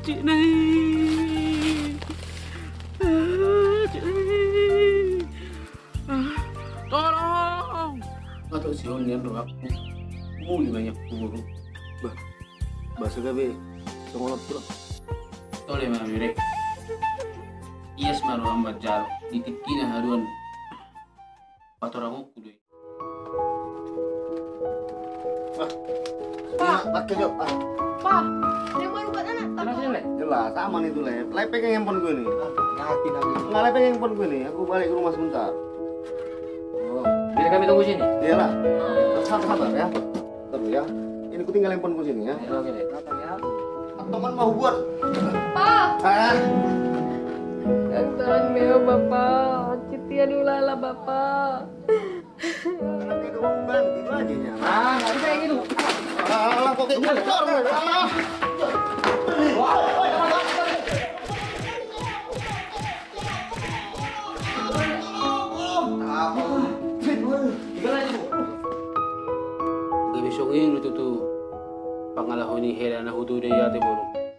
Cik Nai. Cik Nai. Tolong. Atau si Onian doa aku. Muli banyak guru. Bahasa gabe, songolot bro. Toleh mah mirek. Iya semaru ambat jaro. Ditikina haruan. Patorang aku deh. Pakai yuk. Pak, yang baru buat anak. Jelas, aman itu lep. Lep pegang handphone gue nih. Yakin aku. Nggak lep pegang handphone gue nih. Aku balik ke rumah sebentar. Oh, biar kami tunggu sini. Iyalah. Sabar ya. Terus ya. Ini ku tinggal handphone gue sini ya. Oke deh. Teman mau buat. Pak, Ah. yang tahan meo bapak. Citian ulala bapak. Nanti itu mau ganti itu aja nya. Nggak bisa yang gitu. Alah kok kayak motor. Alah. Gabisongin itu tuh pangalahoni hera na hudu de yate boru.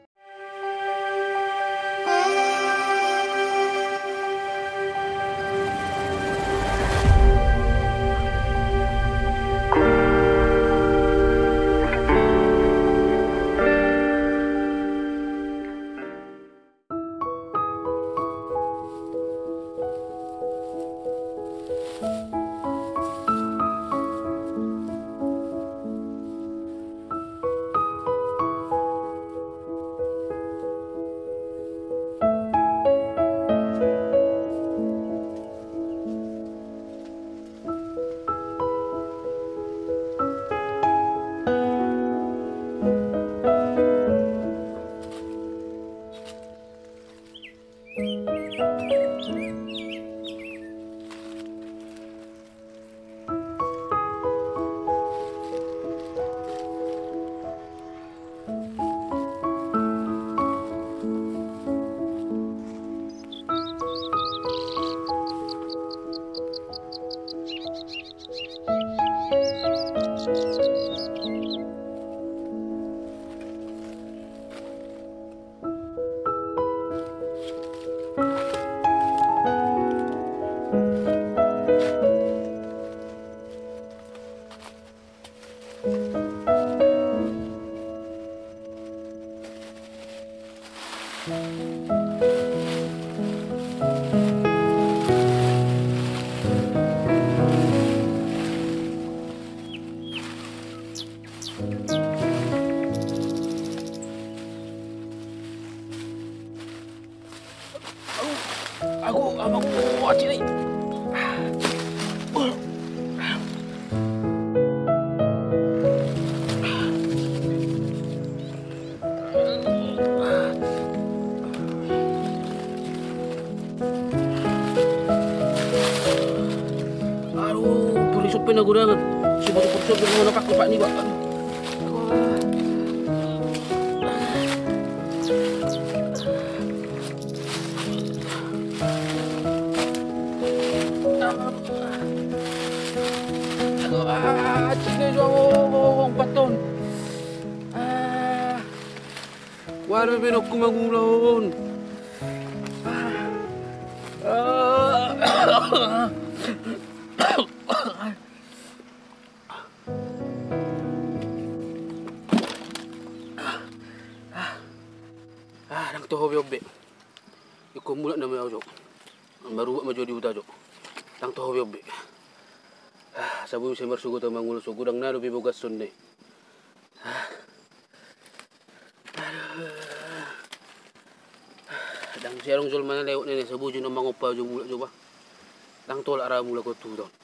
Aku kuat ini. Aduh, berisupin aku dah. Si batu-batu yang mana pakai pak ni pak. Cik ni paton. Waru benok kumagulon. Nang toho biobe. Iko mulat na mayo jok. Baru maju di uta jok. Nang toho biobe. Sabu semar sugu ta mangul sugu dang na lubi bogas sunde. Dang siarong sul mana lewat nene sabu juna mangopa jo mulat jo ba. Dang tol ara mula ko tu don.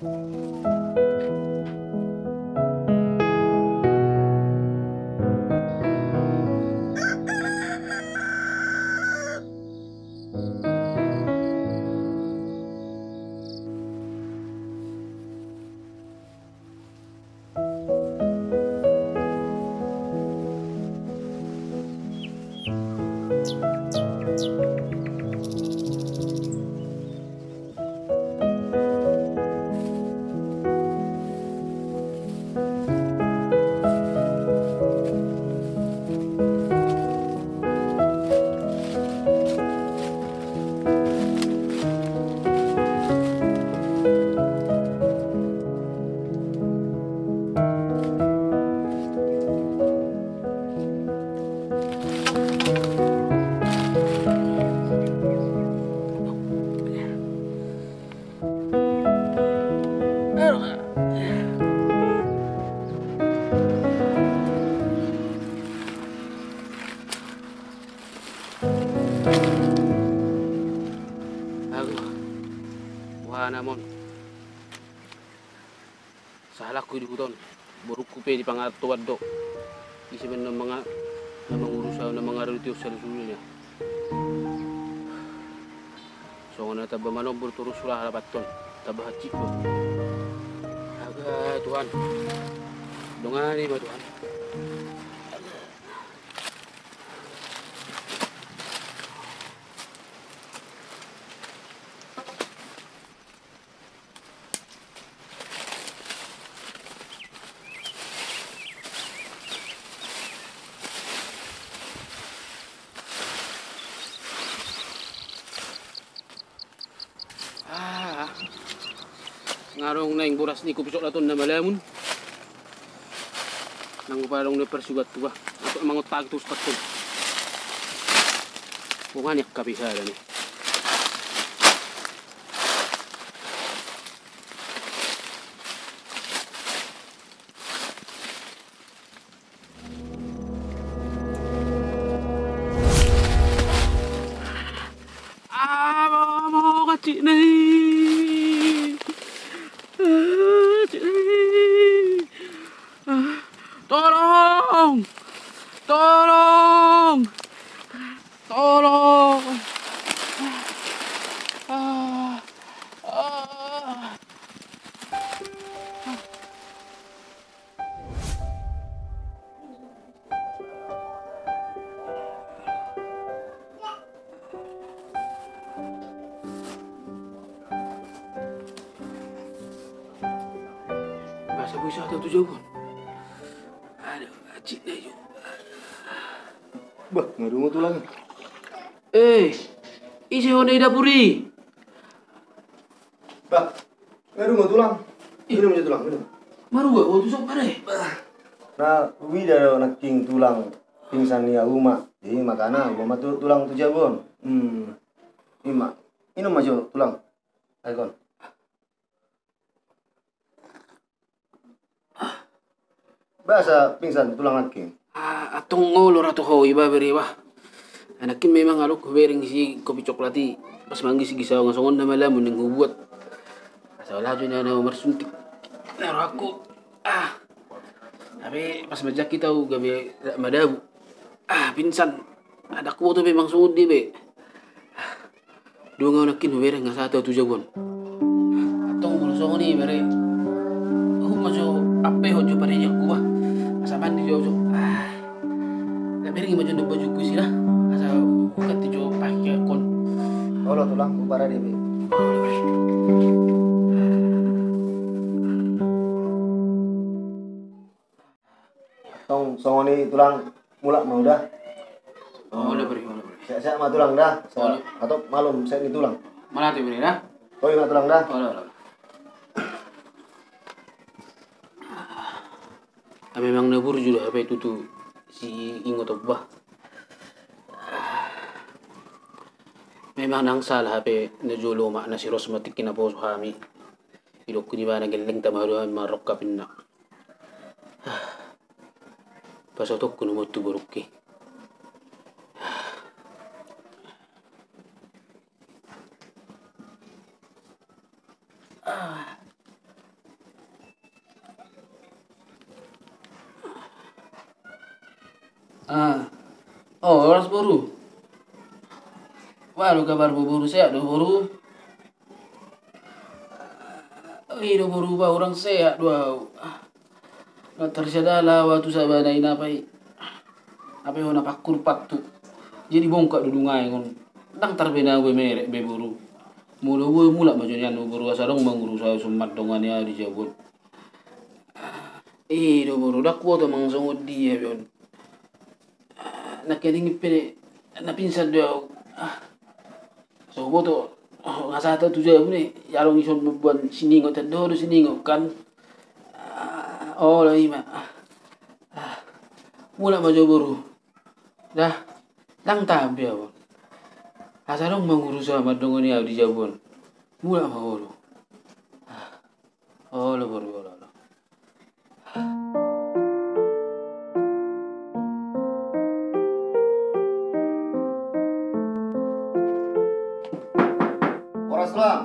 Aku, wah namun salah ku di hutan, baru kupe di pangatuan dok. Isi benar mengurus na mga rito sa lusulnya. So nga taba manom berturus sulah harapaton, taba hacik mo. Aga Tuhan, dongani ba Tuhan? Ngarong na yung buras ni kupisok naton na malamun. Nang parang na persugat tuwa. Ako ang mga tag tus paton. Bunga niya kabisada ni. Mau kecil nih. Tolong! Tolong! Tolong! Masa bisa tahu tujuh pun? Aduh, acik na yun. Bah, ngarungo tulang. Isi honda dapuri. Bah, ngarungo tulang. Minum aja tulang, minum. Maru gak, waktu sok pare. Nah, wida naking tulang pingsan ni uma. Jadi makana gua matu tulang tu jabon. Ima. Minum aja tulang. Aikon. Bahasa pingsan tulang naking. Atong ngolor atau ho iba beri wah. Anakin memang alok bering si kopi coklati. Pas manggis si gisaw nga songon na malamun yang hubuat. Asal lajo na na marsuntik. Naro aku. Tapi pas majak kita gabi madabu. Pinsan. Ada ku to memang sungod di be. Dua nga nakin bereng nga satu tu jagon. Atong mulo songon ni bere. Majo ape hojo pare nya ku bah. Asaman di jojo. Bereng majo ndok baju ku sila. Asa ukat jo pakai kon. Kalau tulang ku para dia. Tong songoni tulang mulak mau dah. Boleh beri. Saya mah tulang dah. Atau malum saya ni tulang. Mana tu beri dah? Oh iya tulang dah. Boleh. Memang nebur juga apa itu tuh si ingot obah. Memang nang salah apa najolo mak na si Rosmatik kinaposo kami. Ilok ko di ba nagaling tamaruan marok kapin na. Pasotok ko numot tu buruk ke. Ah. Oh, Ras Boru. Waduh kabar Boru sehat do Boru. Ih do Boru ba orang sehat do. Na tersadala waktu sabana ina pai. Apa yang nak pakur patu. Jadi bongkak dudungai kon. Dang tarbena gue merek be Boru. Mula gue mula majunya no Boru asarong manguru saya sumat dongania di Jabon. Ih do Boru dak kuat mang songod dia yon. Nakiling pene napinsan do. So boto ngasata tu jauh ni yalong ison buat siningot do siningot kan. Oh lah ima. Mula maju Boru. Dah lang tabi awon. Asarong mangurus sama dongoni di Jabon. Mula mau lo. Oh lo Boru lo. Oras tulang.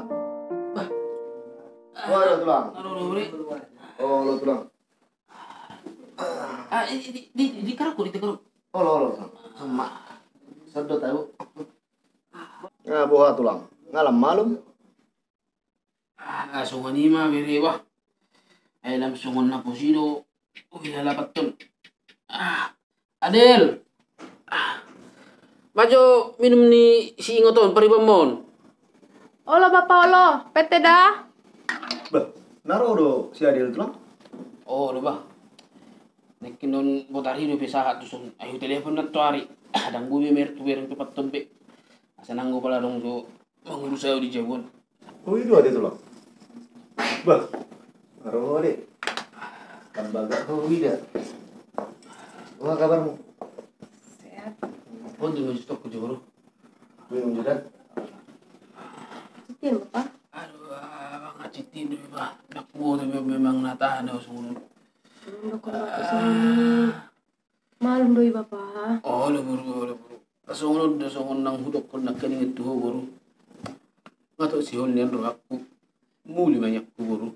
Oh, ada tulang. Anu bre. Oh, lo tulang. Di karako di karako. Oh, lo. Sama. Sedot tahu. Nah, buah tulang. Ngalam malum. Sungon ni mah bere wah. Alam sungon na posido. Lalapat ton. Adel. Majo minum ni si ingoton paribamon. Olo bapak olo, PT dah. Bah, naro do si Adil tulang. Oh, do ba. Nekin don botari do pesahat tu sun. Ayo telepon na to ari. Adang gue mer tu bereng tepat tempe. Asanang gue pala dong do mangurus saya di Jabon. Oh, itu ada tulang. Bah, naro deh. Kan baga kau tidak. Apa kabarmu? Sehat. Oh, di masjid aku Jabon. Minum juga. Citin bapak. Aduh, abang ngacitin deh, Pak. Dak gua tuh memang natahan ya sungun. Dok sini. Malum doi bapak. Oh, lo buru. Sungun udah sungun nang hudok kon nak kening itu buru. Ngato si hol nian aku. Muli banyak ku buru.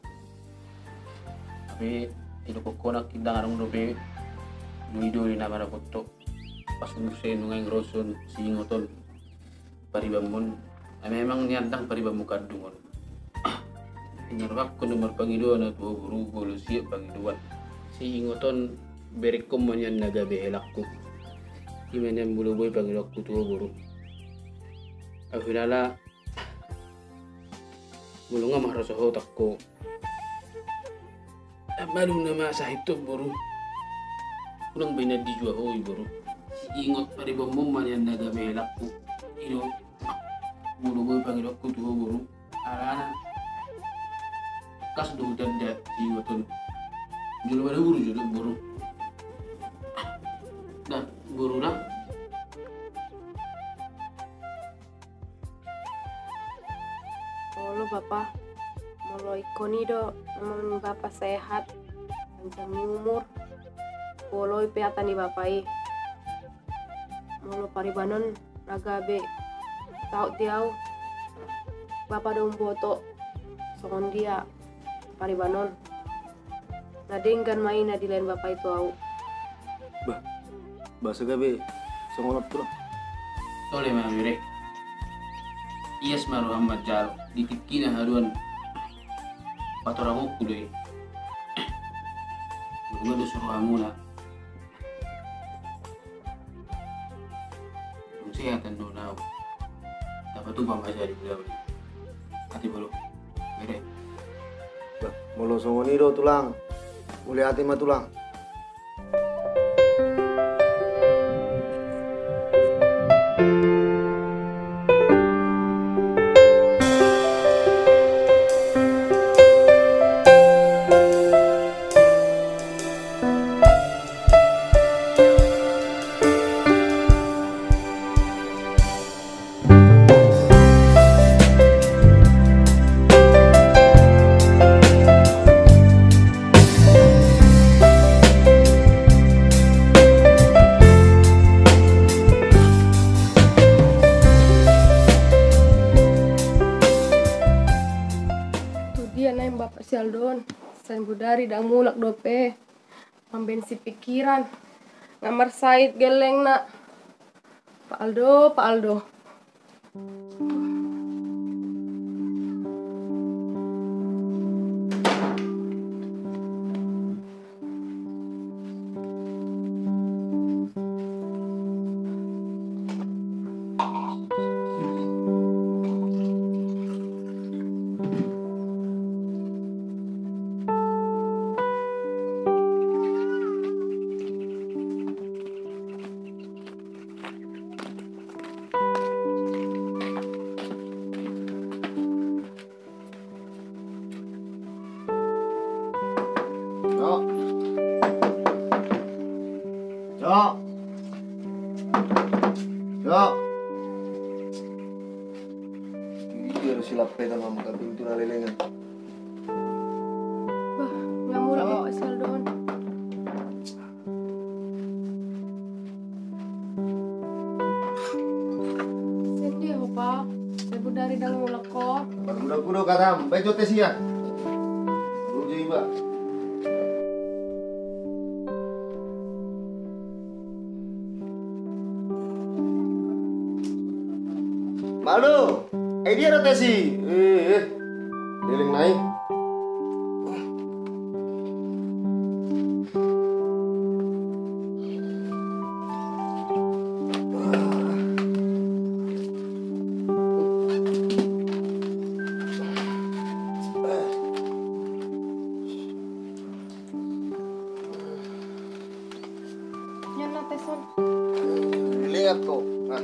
Tapi itu kok nak kindang arung dope. Duido ni nama foto. Pas ngusay nungai ngroson si ngoton. Paribamon. Memang niatang paribamu kadungon. Nyarwak ko nomor Panginoon at buru bulu siya Panginoon. Si ingoton berekom mo niyan nagabehilak ko. Imanyan buluboy Panginoon ko tuwa buru. Afinala bulu nga mahara sa hotak ko. Balong na masahito buru. Unang binadijwa hoy buru. Si ingot paribamu man yan nagabehilak ko. Bulu-bulu Panginoon ko tuwa buru. Arana kas do danda si waton julu pada buru julu buru dah buru na Olo bapak. Molo ikoni do naman bapak sehat. Panjang umur. Olo ipeatan ni bapai. Molo paribanon nagabe. Tau tiaw. Bapak dong boto. Songon dia. Paribanon. Nadinggan main na dilain bapak itu au. Bahasa gabe songolap tulang. tole ma yure yes maru Muhammad jalo dikikina haruan patorang aku deh gue udah suruh amuna kesehatan do now dapat tuh bang aja di beliau hati baru mere Bah, molo songonido tulang. Uli hati mah tulang. Bapak Sialdon, San Budari dah mulak dope, membensi pikiran, Ngamar Said geleng nak. Pak Aldo, Pak Aldo. Cok. Cok. Cok. Ini harus silap pegang sama ke pintu lelengan. Bah, nyamuk nak bawa Seldon. Sendi apa? Ibu dari dang mulak ko. Kuda-kuda katam, bejo tesia. Rujo iba. Malu, dia rotasi. Leleng naik. Yan na teson. Lihat kok. Nah.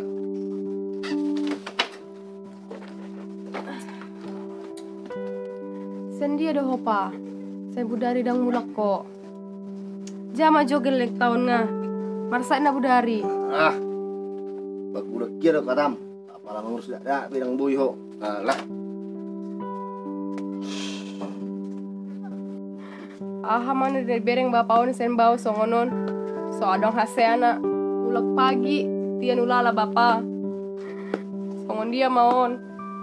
Sendi ada hopa. Saya budari dang mulak ko. Jama jogel lek tahun nga. Marsa na budari. Ah. Bak udah kira katam. Apalah ngurus dak bidang bui ho. Lah. Aha mana dari bereng bapaon sen bau songonon. So adong haseana. Ulak pagi. Tian ulala bapa. Songon dia maon.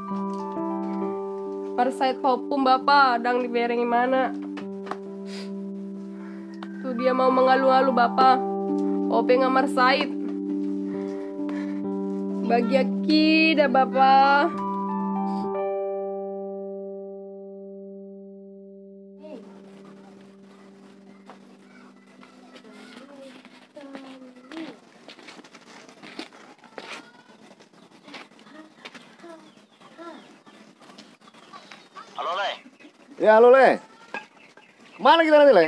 Marsait popum bapa dang dibereng mana. Tuh dia mau mengalu-alu bapa. Ope ngamar Said. Bagi akida bapa. Halo Le, Ya halo Le. Kemana kita nanti Le?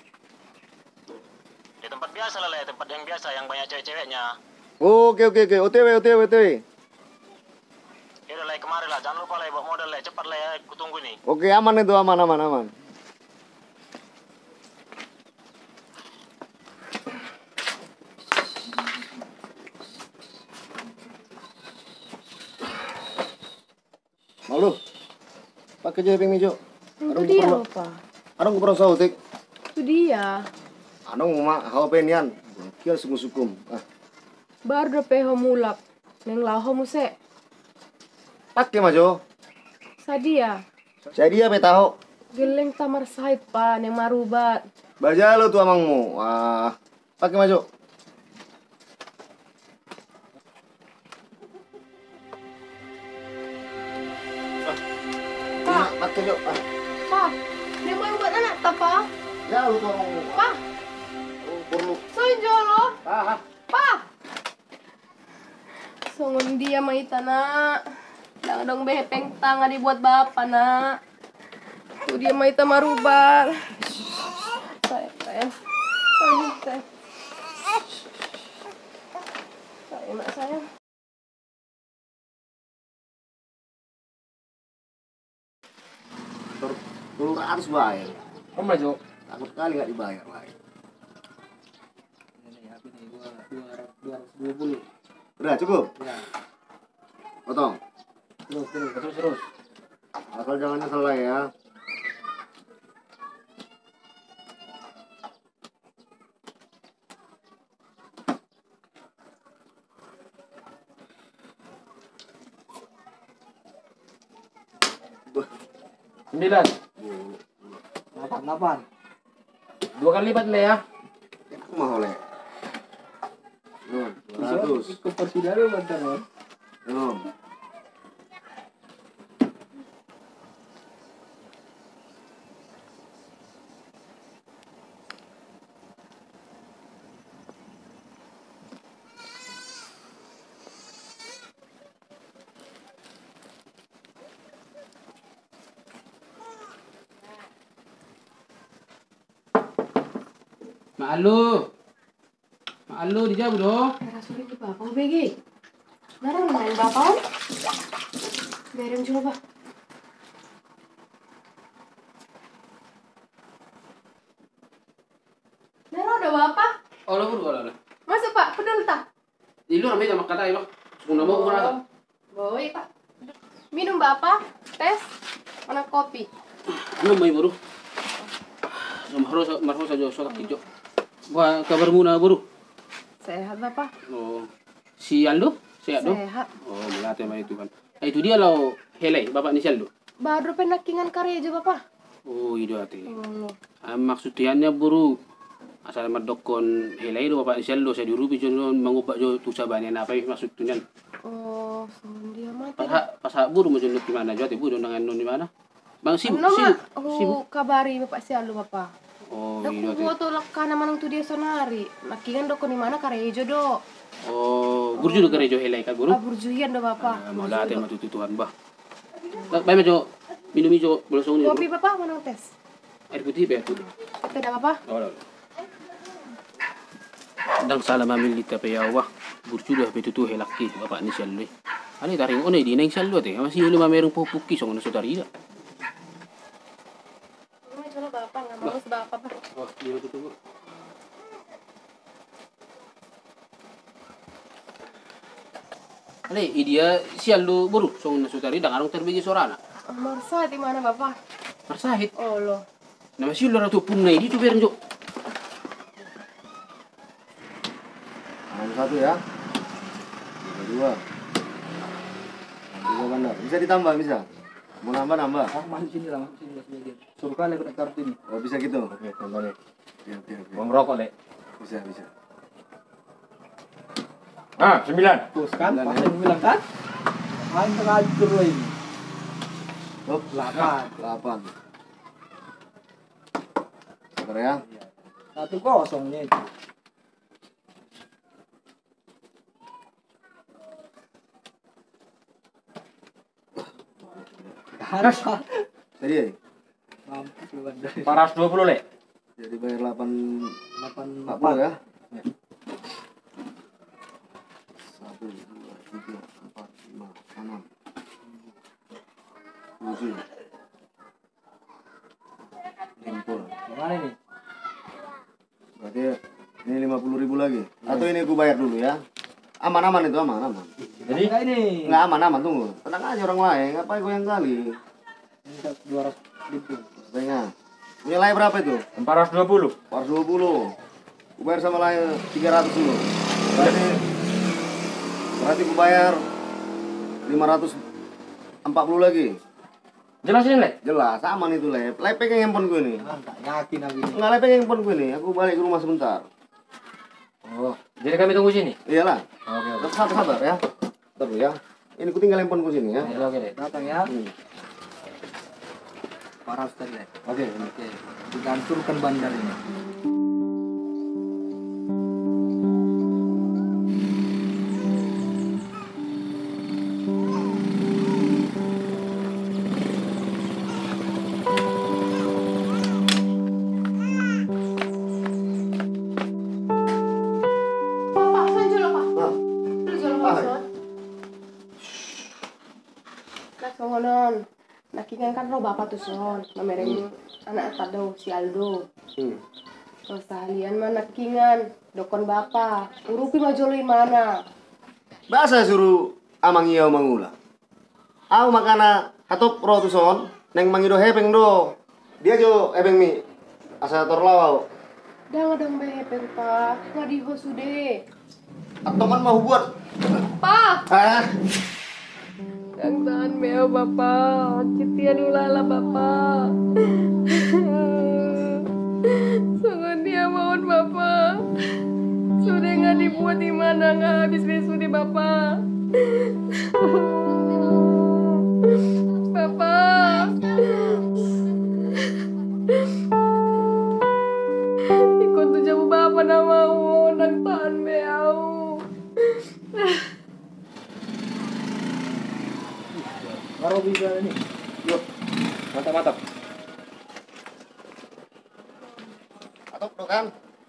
di tempat biasa lah Le, tempat yang biasa yang banyak cewek-ceweknya. Oke. OTW. Yaudah Le, kemari lah, jangan lupa Le, bawa modal Le, cepat Le, aku tunggu nih. Oke, aman itu aman. Malu. Pakai aja ping mejo. Itu dia apa? Arong ko sa utik. Itu dia. Anong ma hawa penian. Kira sukum. Baru do peho mulak. Neng laho muse. Pakai majo. Sadia. Jadi apa tahu? Geleng tamar Said pa neng marubat. Baja lo tuh amangmu. Pakai majo. Pa, Pakai jo. pa. Neng marubat anak ta pa? Ya lu tuh amangmu. Pa, Perlu. sonjolo. Ah. Pa. Songon dia maita na. Lang dong behepeng tanga dibuat bapa na. Tuh dia maita marubat. Sayang. Sayang. Dulu harus bayar. Oh maju. Takut kali nggak dibayar lagi. Ini HP nih gua 220. Udah cukup. Ya. Potong. Terus. Asal jangan nyesel lah ya. Sembilan. 8. 2 kali lipat Le ya. Aku mau oleh. Nun, 200. Ikut persidangan bentar, Ron. Nun. Maalo di jauh dong. Rasulit di bapak BG. Narang main bapak. Biarin coba. Narang ada bapak. Oh lo buru lah. Masuk pak, pedul tak? Di luar ambil sama kata ibu. Sudah mau kurang. Boy pak. Minum bapak, tes, mana kopi. Ano may buru? Marho saja sotak hijau. Wah kabar muna buru. Sehat bapak. Oh si Aldo sehat dong. Sehat. Oh melati sama itu kan. Itu dia lo helai bapak ni si Aldo. Baru penakingan karya aja bapak. Oh itu hati. Oh. Maksudnya buru. Asal madokon helai do bapak ni si Aldo saya dirupi jono mangubak jo tusabanya apa maksudnya. Oh, dia mati. Pas buru mo jono di mana jo ati buru dengan non di mana? Bang sibuk Ano sibuk. ma? Sibuk. Kabari bapak si Alu bapak. Oh Dok itu hati. buat tolak kana manang tu dia sonari. Nakingan dok ni mana karya aja do. Oh burju do kerejo helai ka buru. Aburjuyan do bapak. Mau dati matututuan bah. Baik majo minum hijau bolosong ni. Kopi bapak manang tes. Air putih air putih. Tidak bapak. Oh, dang salah mamili tapi ya wah burju dah betul helaki bapak ni selalu. Ani taring one di neng selalu teh masih lu mamerong pupuki song na saudari ida. Ini coba bapak nggak mau sebapak pak. Oh iya betul bu. Ale dia selalu buru song na saudari dang arong terbiji sorana. Marsa di mana bapak? Marsahit. Oh lo. Na masih lu ratu punai di tu berenjo. Ambil satu ya. Dua. Dua bandar. Bisa ditambah bisa. Mau nambah nambah. Ah, masuk sini lah sebagian. Suruh kali ikut kartu ini. Oh bisa gitu. Oke, tambah nih. Oke. Uang rokok, Le. Bisa. Ah, 9. Tuh kan, Sembilan, pas ya. yang bilang kan. Main terakhir lo ini. Hop, 8. 8. Sabar ya. 1-0 nih. Harus. Tadi ya. Mampus lu bandar. 420, Le. Jadi bayar 8 8 40 ya. 1 2 3 4 5 6 7 Limpur. Gimana ini? Berarti ini 50.000 lagi. Atau ini aku bayar dulu ya. Aman itu aman. Jadi enggak ini. Enggak aman tunggu. Tenang aja orang lain. Ngapain goyang kali? Ini 200.000. Setengah. Punya lain berapa itu? 420. 420. Aku bayar sama lain 300 dulu. Berarti aku bayar 540 lagi. Jelasin, Le. Jelas, aman itu lep. Lep pegang handphone gue nih. Enggak yakin lagi. Enggak lep pegang handphone gue nih. Aku balik ke rumah sebentar. Oh, jadi kami tunggu sini. Iyalah. Oke. Sabar ya. Bentar dulu ya. Ini ku tinggal handphone gue sini ya. Oke, Le. Datang ya. Hmm. 400 tadi, Le. Oke. Oke. Dihancurkan bandar ini. Bapak, sanjul pak. Nah, Sanjul pak. Nah, songonon. Nakingan kan roh bapak tuh son. Mamereng anak tado si Aldo. Terus sehalian mah nakingan. Dokon bapak. Urupi majoli mana? Bahasa suruh amang iya mangula. Aku makana hatop roh tu son. Neng mangido hepeng do. Dia jo hepeng mi. Asa torlawau. Jangan dong bepeng pak. Ngadiho sude. Atau kan mau buat. Pak. Hah? Yang tahan meo bapak. Kitian ulala bapak. Sangat dia mohon bapak. Sudah nggak dibuat di mana nggak habis besok di Bapak. Bapak. Ikut tuh jamu Bapak nama nang tahan beau. Baru bisa ini. Yuk. Mantap. Atau tuh kan?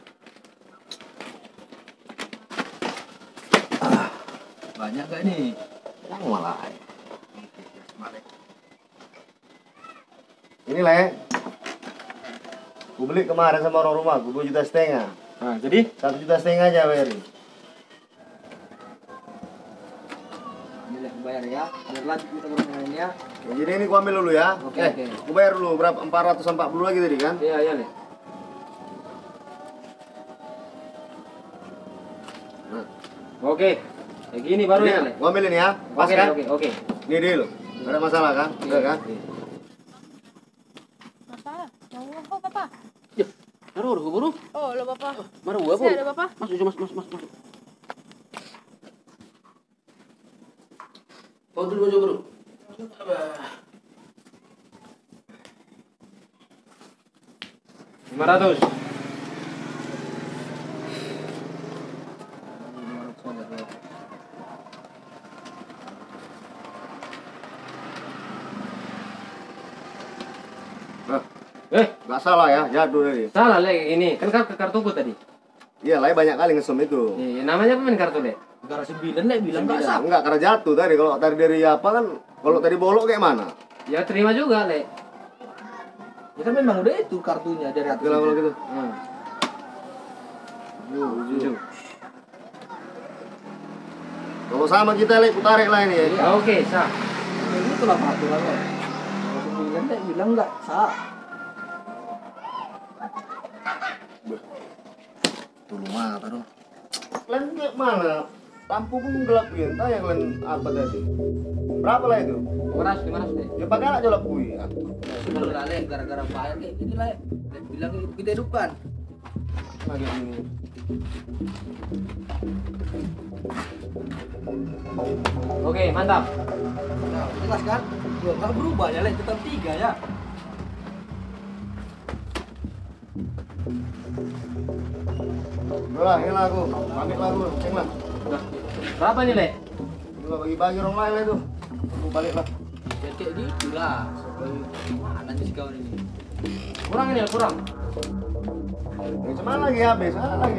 Banyak gak nih? Yang malah. Ini Le. Gue beli kemarin sama orang rumah, gue 2,5 juta. Nah, jadi 1,5 juta aja bayarin. ini lihat bayar ya. Ada lanjut kita bermain ya. Ya, jadi ini gua ambil dulu ya. Oke. Gua bayar dulu berapa? 440 lagi tadi kan? Iya, Le. Nah, Oke. Kayak gini baru ya, Le. gua ambil ini ya. Pas Oke, kan? oke. Ini deal. Gak ada masalah kan? Enggak kan? Bapak, mau apa Bapak? Ya, naruh buru. Oh, lo Bapak. Marah gua Saya ada Bapak. Masuk. Kau dulu baju buru. 500. Nah, Eh, gak salah ya, jadul tadi. salah, Le. Ini kan kartuku tadi. Iya, lah banyak kali ngesom itu. Iya, namanya apa main kartu, Le? Gara 9, Le, bilang enggak sah. Enggak, karena jatuh tadi. Kalau tadi dari apa kan? Kalau tadi bolok kayak mana? Ya terima juga, Le. Ya kan memang udah itu kartunya dari atas. Kalau gitu. Hmm. Jujur. Kalau sama kita Le, tarik lah ini ya. Ya, oke, sah. Ini itulah peraturan, Le. Kalau 9, Le, bilang enggak sah. Tolong mata dong. Kalian kayak mana? Lampu pun gelap ya. Entah yang kalian apa tadi. Berapa lah itu? 500, Le. Ya pakai aja gelap gue. Sudah lah, Le, gara-gara bayar kayak gini, Le. Le bilang kita hidupkan. Lagi ini. Oke, mantap. Nah, jelas kan? Enggak berubah ya, Le, tetap 3 ya. Udah, ini lah aku. Pamit lah aku. Ceng lah. Udah. Berapa nih, Le? Udah bagi-bagi orang lain lah itu. Aku balik lah. Ya kayak gitu lah. Mana sih kau ini? Kurang ini, kurang. Ya, cuma lagi habis. Lagi.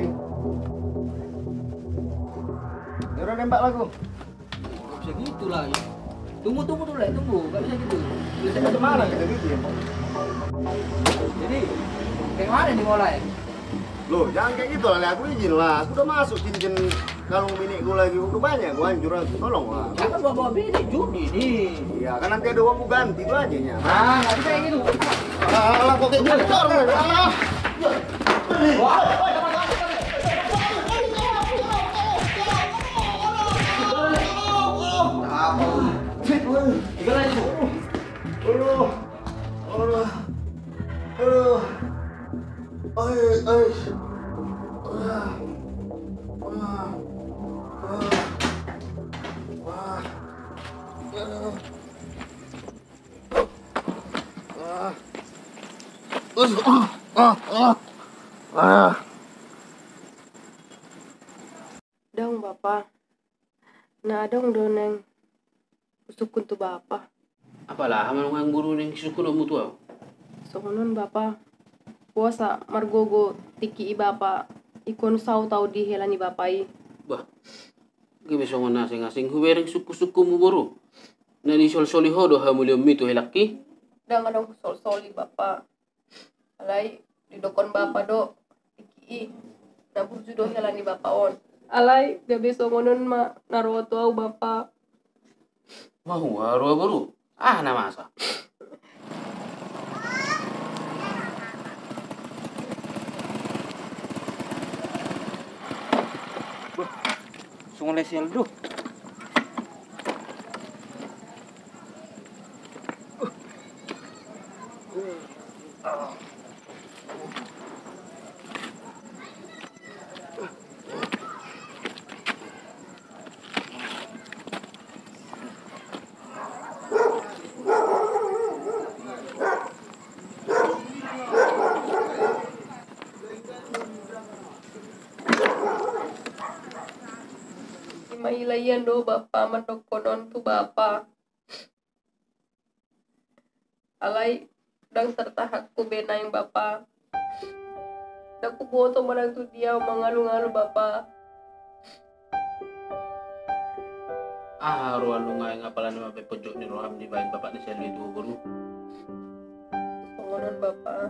Ya udah nembak lah aku. Gak bisa gitu lah. Ya. Tunggu dulu, Le, tunggu. Gak bisa gitu. Bisa Macam mana kita gitu ya? Jadi, kayak mana nih mulai? Loh, jangan kayak gitu lah. Aku izin lah. Aku udah masuk cincin kalung bini gue lagi. Udah banyak. Gue hancur aku. Tolong lah. Ya kan bawa bini judi nih. Iya, kan nanti ada uang gue ganti. Itu aja nya. Ah, nggak bisa kayak gitu. Alah, kok kayak gitu? Alah. Tiga lagi, Bu. Aduh. Aduh. Aduh. Ay. Dong Bapak. Nah, dong doneng. Usukun tu Bapak. Apalah, aman ang buru ning suku no mutua. Sokonon Bapak. Puasa margogo tiki i Bapak. Ikon sau tau di helani Bapai. Bah. Gibi songon asing-asing huwering suku-suku mu buru. Na ni sol-soli hodo ha mulyo mito helaki. Dang adong sol-soli Bapak. Alay, didokon Bapak do. Tiki i. Nabur judo helani Bapak on. Alay, gabi songonon ma naroto au Bapak. Mahu haro buru. Ah na masa. Sungai lesial dulu. perahian do Bapak mendokonon tu Bapak. Alai dang serta hakku benang Bapak. Aku boto manang tu dia mengalu-ngalu Bapak. Ruan nga pala naman may pojok ni Roham di bayan bapak ni Selvi itu buru. Songonon Bapak.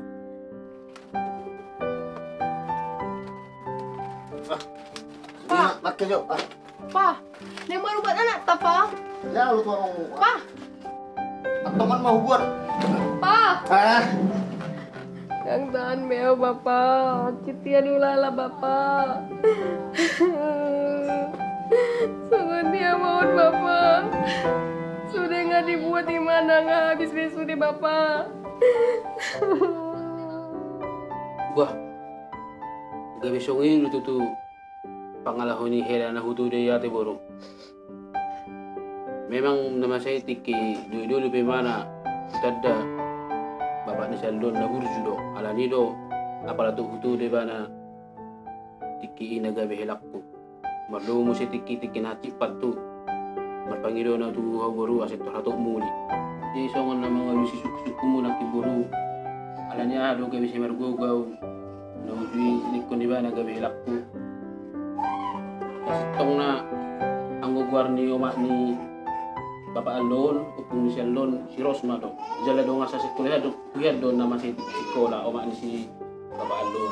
Pak, nak jo. Pa, yang baru buat anak tak Pa? Ya lu tuang. Pa, Teman mau buat. Pa. Ah. Yang tahan meo Bapak. Citian ulala Bapak. Sungguh dia mohon Bapak. Sudah nggak dibuat di mana nggak habis besok deh Bapak. Wah, gabi songin itu tuh pangalahon ni hera na hutu de yate boro. Memang nama saya Tiki dulu pe mana tadda bapak ni saldon na burju do alani do apala tu hutu de bana Tiki ina gabi helakku. Marlo mo si Tiki na cipat tu. Marpangido na tu boro aset to hatok muli. Di songon na mga wisi suku mo na kiburu. Alani ado gabi si margogaw. Na ujui likon di bana gabi helakku. Tong na ang gugwar ni oma ni Bapak Alon, upung ni si Alon, si Rosma do. Jala do nga sa sekolah do, kuyad do naman si sekolah, oma ni si Bapak Alon.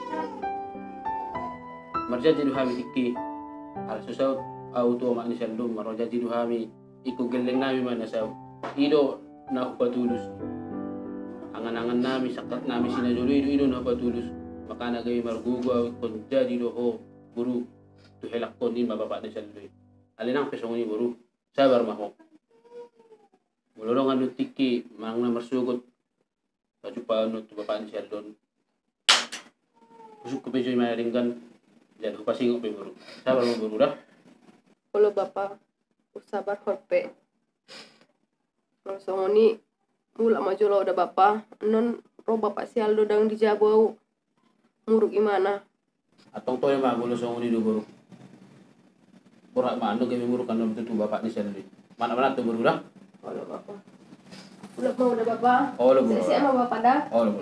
Marja jadi kami Tiki, al susaw auto oma ni si Alon, marja jadi kami iku geleng nami mana saw. Ido na patulus. Angan-angan nami sakat nami sinajulo ido na patulus. Maka nagay margugaw kon jadi do ho guru. Tu helak kon din mababa ni Saldoy. Alinang pesong ni buru. Sabar mahok. Mulorong anu Tiki mang na marsugot. Baju pa anu tu bapa ni Saldon. Busuk ko pejoy maringgan. Jadi pasingok pe buru. Sabar mo buru dah. Kalau Bapak sabar horpe. Kalau songoni mula maju lo udah Bapak. Non ro Bapak si Aldo dang dijago. Muruk gimana? Atong toy magulo songoni do buru. Ora mano kami murukan nom tu bapak ni Selvi. Mana-mana tu buru dah. Kalau Bapak. Udah mau udah Bapak. Oh, buru. Saya sama Bapak dah. Oh, buru.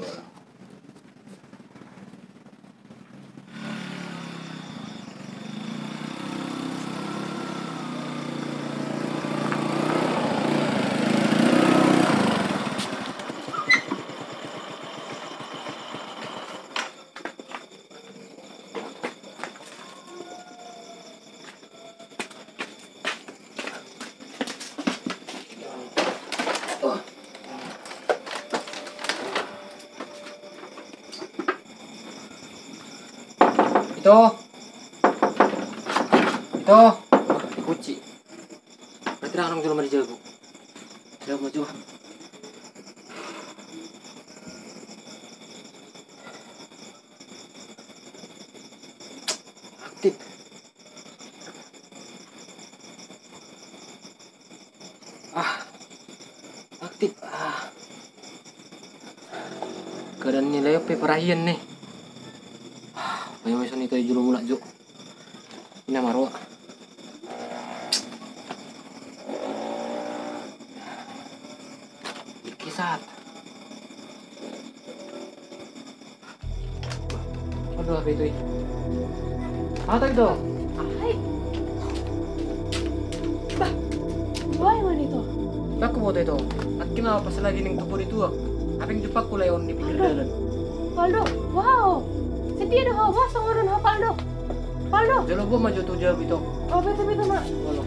Ito. Kunci. Berarti orang jual mari jago. Jago maju. Aktif. Aktif. Keadaan nilai apa perahian nih. Banyak meson itu juru mulak jo. Ini marwa. Kisat. Aduh apa itu? Apa itu? Hai. Bah. Why man itu? Aku mau itu. At kenapa pas lagi ning tupur itu? Apa yang jumpa ku leon di pinggir jalan? Paldo. Wow. Sedih dah hawa sangoron ha Paldo. Paldo. Jalo gua maju tuh jauh itu. Oh betul nak. Halo.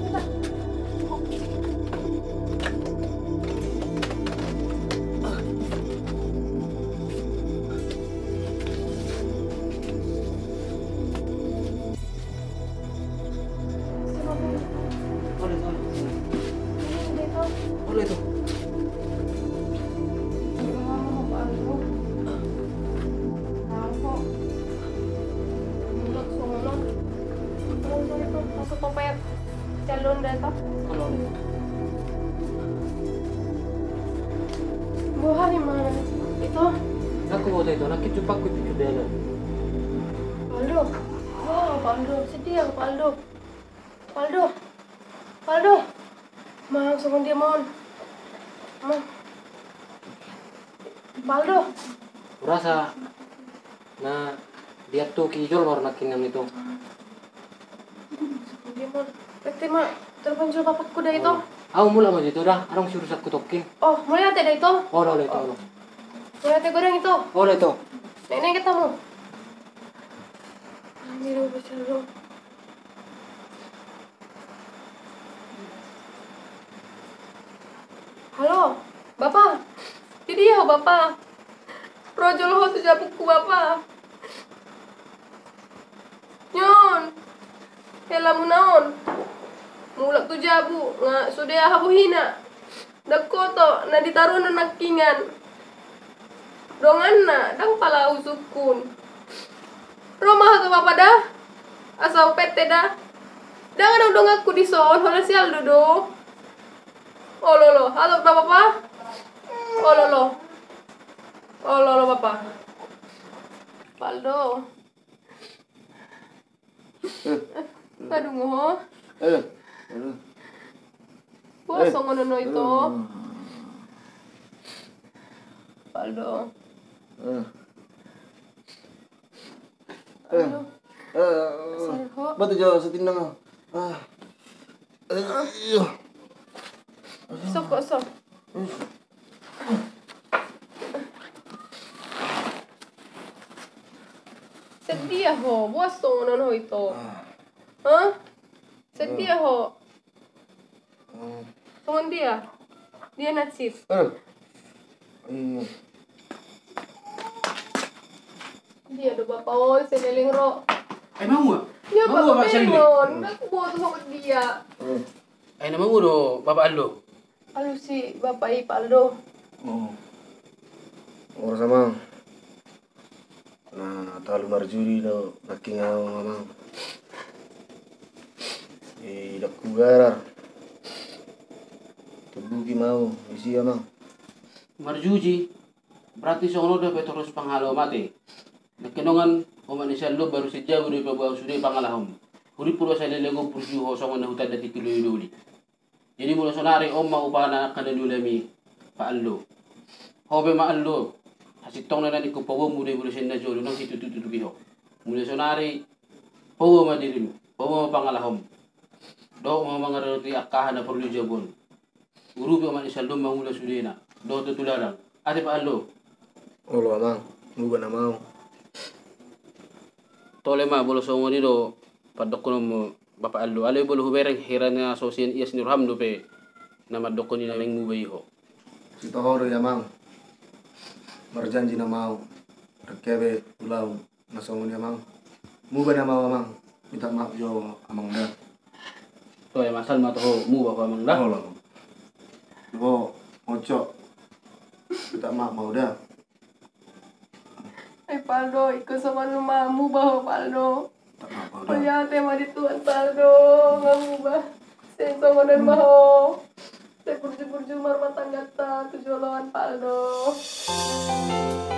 Boleh tuh. Calon datang. Kalau Buah di mana? Itu. aku mau itu, nakit jumpa ku di pinggir jalan. Paldo. Wow, Paldo. Sedih aku Paldo. Paldo. Paldo. Mang songon dia mon. Mang. Paldo. Kurasa na dia tuh kijol baru nakinam itu. Dia mon. Pete mak telepon jual bapakku dah itu. Aku mula mau itu dah, arang suruh aku tokin. Oh, mulai ate dah itu. Oh, dah itu. Mulai ate goreng itu. Oh, dah itu. Nenek ketemu. Anjir, bicara. Halo, Bapak. Jadi ya, Bapak. Projol ho tu jabuku Bapak. Nyon. Hela munaon. Mulak tu jabu, nga sudah habuhina. Dakoto na ditaruh na nakingan. Dongan na, dang pala usukun. Rumah tu Bapak dah. Asal pete dah. Dangan dong aku di son, hola sial dodo. Oh lolo, halo Bapak. Oh lolo. Oh lolo Bapak. Paldo. Aduh ngoh. Puasa ngono itu. Paldo. Batu jauh setinang. Sok. Sedih ho, buas ngono itu. Hah? Sedih ho. Songon dia. Dia nasib. Dia do Bapak oi sedeling ro. Emang gua? Ya Mau gua Bapak Pak Selvi? Bengon, aku bawa tu sama dia. Ay naman mo do, Bapak Aldo. Alu si Bapak Ipaldo. Orang sama. Nah, terlalu marjuri do naking ako mamang. Dak kugarar. Tubuki mau, isi amang. Marjuji, berarti sono do terus panghalo mati. Nakinongan umanisya lo baru saja uri pabaw suri pangalahom. Uri puro sa lelego pursuho songon na hutad dati tuloy duli. Jadi mula sonari om maupana kanadulami paallo. Hobe maallo. Hasitong na nani ko pawo muli muli sin na jolo nang sitututubiho. Mula sonari pawo madirim, pawo pangalahom. Do mga roti akahan na perlu jabon. Urubi umanisya lo mangula sulina. Do tutularang. Ate paallo. Olo amang, muga na mau. Tole ma bolo songo ni do padok ko mo Bapak Aldo. Alay bolo hubereng hiran nga sosian iyas ni Roham do pe na madok ko ni na meng mubay ho. Si Tohoro amang. Marjanji na mau. Rekebe ulau nasongon amang. Muga na mau amang. Minta maaf jo amang dah. To ay masal ma to mubah ko amang dah. Olo. Bo ojo. Minta maaf mau dah. Ay Paldo, ikaw sa manumamu ba Paldo? Tak maaf mau dah. Panyate madituan Paldo, ngamu ba? Sento ngonan ba ho? Saya burju-burju marmatang gata, tujuan Paldo.